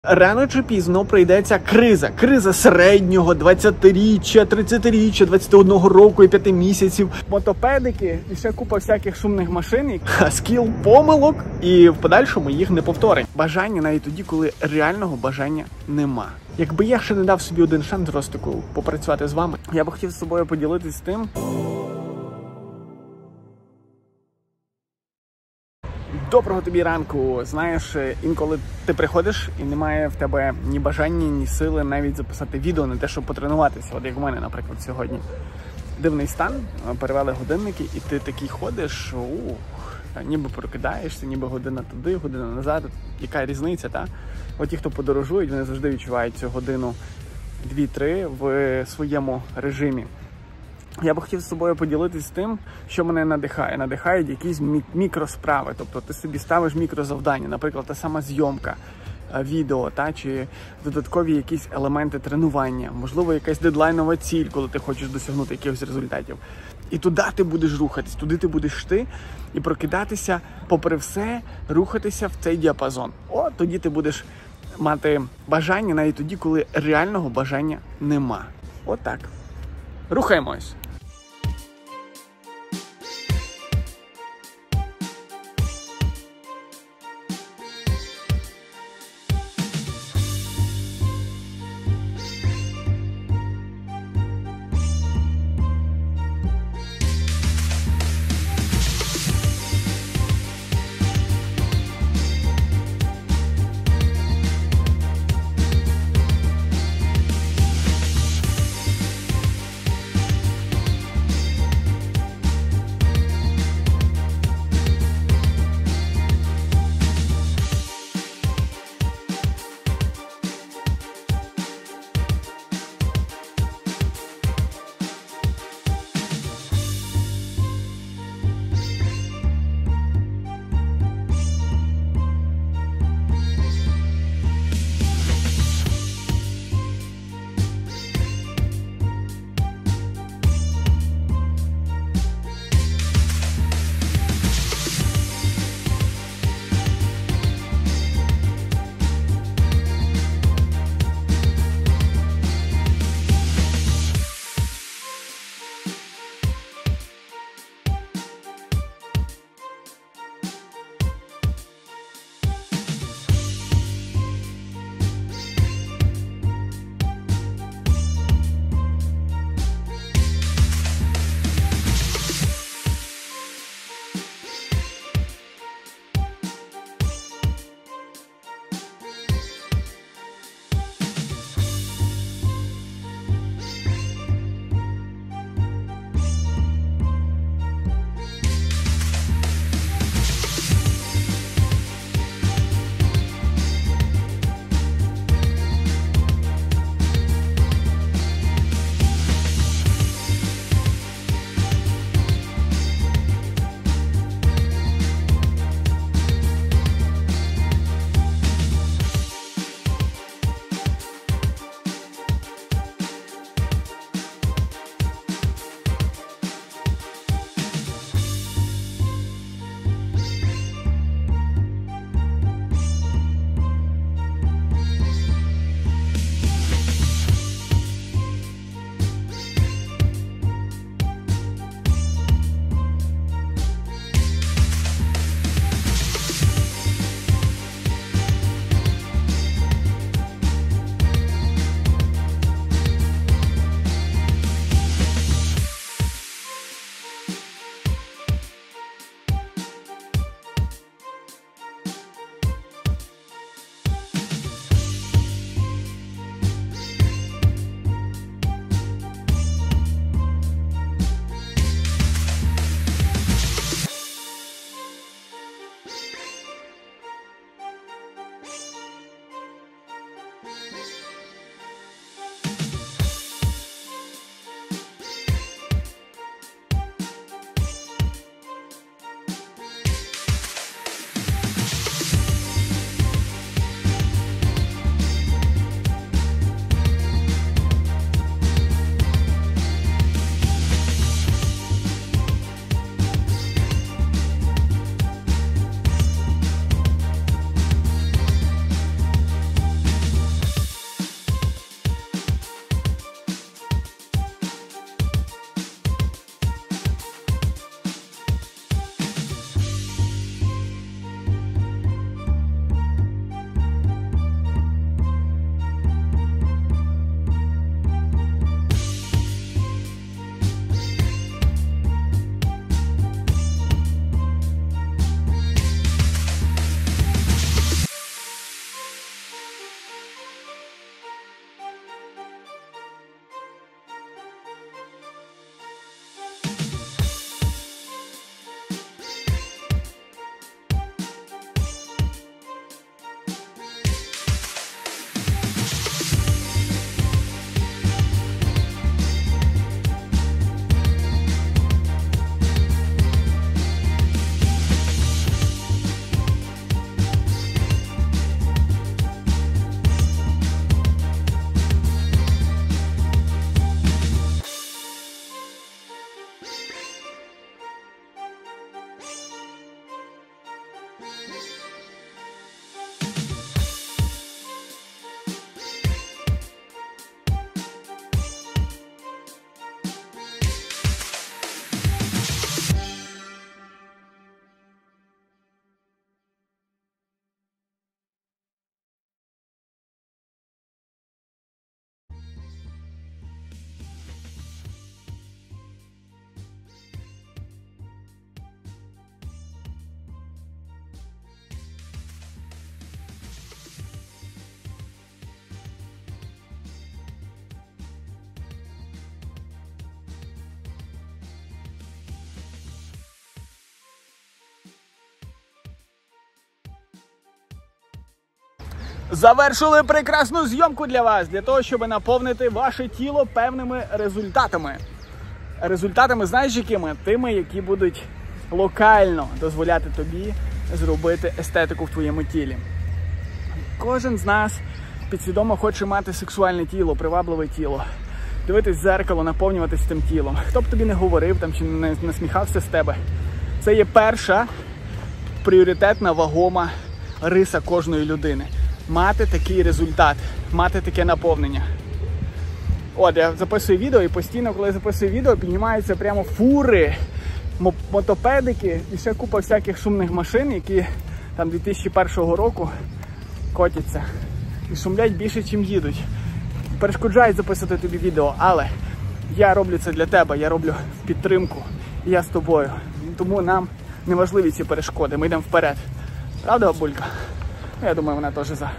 Рано чи пізно прийдеться криза. Криза середнього, 20-річчя, 30-річчя, 21 року і 5 місяців. Мотопедики і ще купа всяких шумних машин, скіл помилок і в подальшому їх не повторень. Бажання навіть тоді, коли реального бажання нема. Якби я ще не дав собі один шанс Ростику попрацювати з вами, я б хотів з собою поділитись тим. Доброго тобі ранку. Знаєш, інколи ти приходиш і немає в тебе ні бажання, ні сили навіть записати відео, не те, щоб потренуватися. От як в мене, наприклад, сьогодні. Дивний стан, перевели годинники, і ти такий ходиш, ніби прокидаєшся, ніби година туди, година назад. Яка різниця, та? От ті, хто подорожують, вони завжди відчувають цю годину 2-3 в своєму режимі. Я б хотів з собою поділитись тим, що мене надихає. Надихають якісь мікросправи. Тобто ти собі ставиш мікрозавдання, наприклад, та сама зйомка відео, чи додаткові якісь елементи тренування, можливо, якась дедлайнова ціль, коли ти хочеш досягнути якихось результатів. І туди ти будеш рухатись, туди ти будеш йти і прокидатися, попри все, рухатися в цей діапазон. Тоді ти будеш мати бажання навіть тоді, коли реального бажання нема. Так. Рухаємось! Завершили прекрасну зйомку для вас, для того, щоб наповнити ваше тіло певними результатами. Результатами, знаєш, якими? Тими, які будуть локально дозволяти тобі зробити естетику в твоєму тілі. Кожен з нас підсвідомо хоче мати сексуальне тіло, привабливе тіло. Дивитись в дзеркало, наповнюватись тим тілом. Хто б тобі не говорив там, чи не насміхався з тебе. Це є перша пріоритетна, вагома риса кожної людини. Мати такий результат, мати таке наповнення. От, я записую відео і постійно, коли я записую відео, піднімаються прямо фури, мотопедики і ще купа всяких шумних машин, які там 2001 року котяться. І шумлять більше, чим їдуть. Перешкоджають записувати тобі відео, але я роблю це для тебе, я роблю в підтримку, і я з тобою. Тому нам не важливі ці перешкоди, ми йдемо вперед. Правда, бабулька? Я думаю, вона теж за.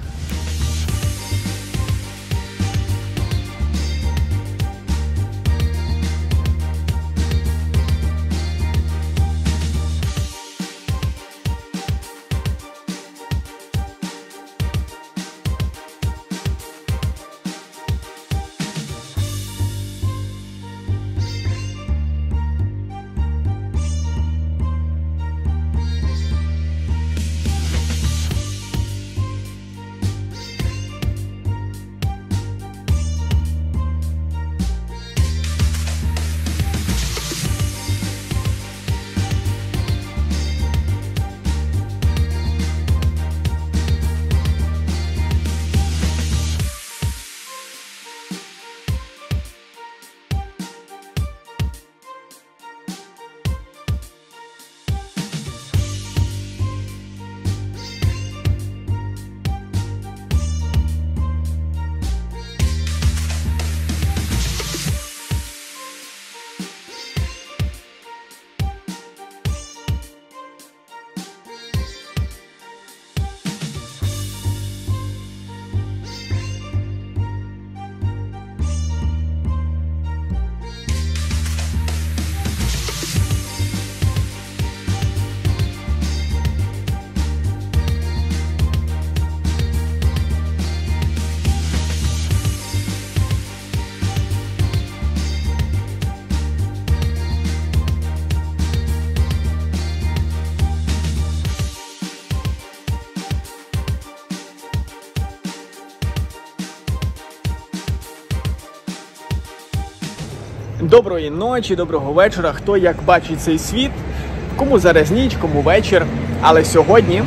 Доброї ночі, доброго вечора, хто як бачить цей світ, кому зараз ніч, кому вечір. Але сьогодні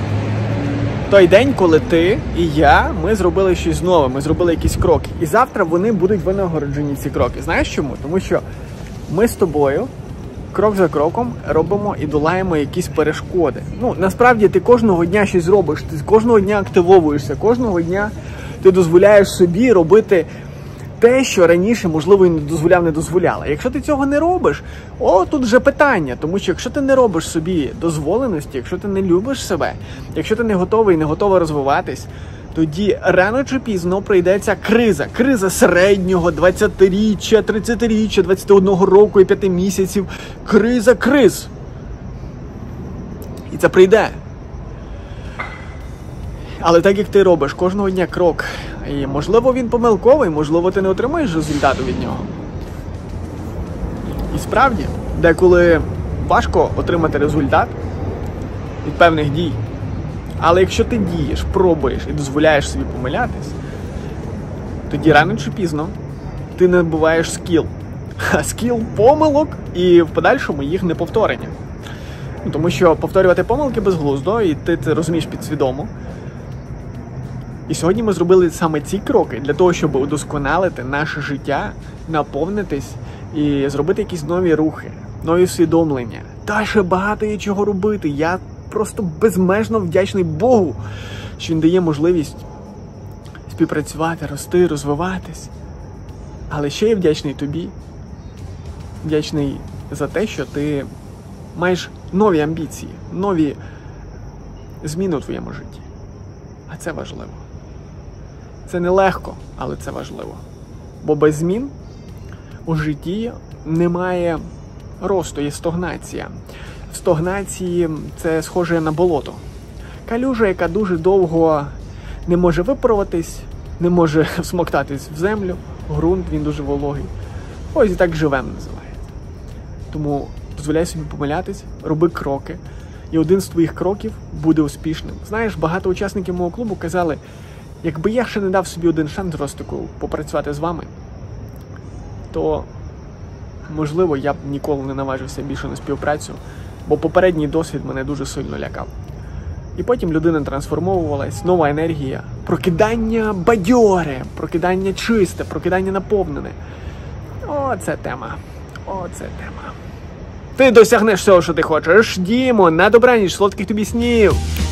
той день, коли ти і я, ми зробили щось нове, ми зробили якісь кроки. І завтра вони будуть винагороджені, ці кроки. Знаєш чому? Тому що ми з тобою крок за кроком робимо і долаємо якісь перешкоди. Ну, насправді ти кожного дня щось робиш, ти кожного дня активовуєшся, кожного дня ти дозволяєш собі робити те, що раніше, можливо, і не дозволяла. Якщо ти цього не робиш, тут вже питання. Тому що якщо ти не робиш собі дозволеності, якщо ти не любиш себе, якщо ти не готовий і не готова розвиватись, тоді рано чи пізно прийдеться криза. Криза середнього, 20-річчя, 30-річчя, 21 року і 5 місяців. Криза криз. І це прийде. Але так як ти робиш кожного дня крок, і можливо він помилковий, можливо ти не отримаєш результату від нього. І справді, деколи важко отримати результат від певних дій. Але якщо ти дієш, пробуєш і дозволяєш собі помилятись, тоді рано чи пізно ти набуваєш скіл. Скіл помилок і в подальшому їх неповторення. Тому що повторювати помилки безглуздо, і ти це розумієш підсвідомо. І сьогодні ми зробили саме ці кроки для того, щоб удосконалити наше життя, наповнитись і зробити якісь нові рухи, нові усвідомлення. Та ще багато є чого робити. Я просто безмежно вдячний Богу, що Він дає можливість співпрацювати, рости, розвиватись. Але ще я вдячний тобі. Вдячний за те, що ти маєш нові амбіції, нові зміни у твоєму житті. А це важливо. Це нелегко, але це важливо. Бо без змін у житті немає росту, є стагнація. В стагнації це схоже на болото. Калюжа, яка дуже довго не може випаруватись, не може всмоктатись в землю, ґрунт, він дуже вологий. Ось і так живем називається. Тому дозволяй собі помилятись, роби кроки, і один з твоїх кроків буде успішним. Знаєш, багато учасників мого клубу казали, якби я ще не дав собі один шанс Ростику попрацювати з вами, то, можливо, я б ніколи не наважився більше на співпрацю, бо попередній досвід мене дуже сильно лякав. І потім людина трансформовувалась, нова енергія, прокидання бадьоре, прокидання чисте, прокидання наповнене. Оце тема. Оце тема. Ти досягнеш всього, що ти хочеш. Дімо, на добраніч, солодких тобі снів!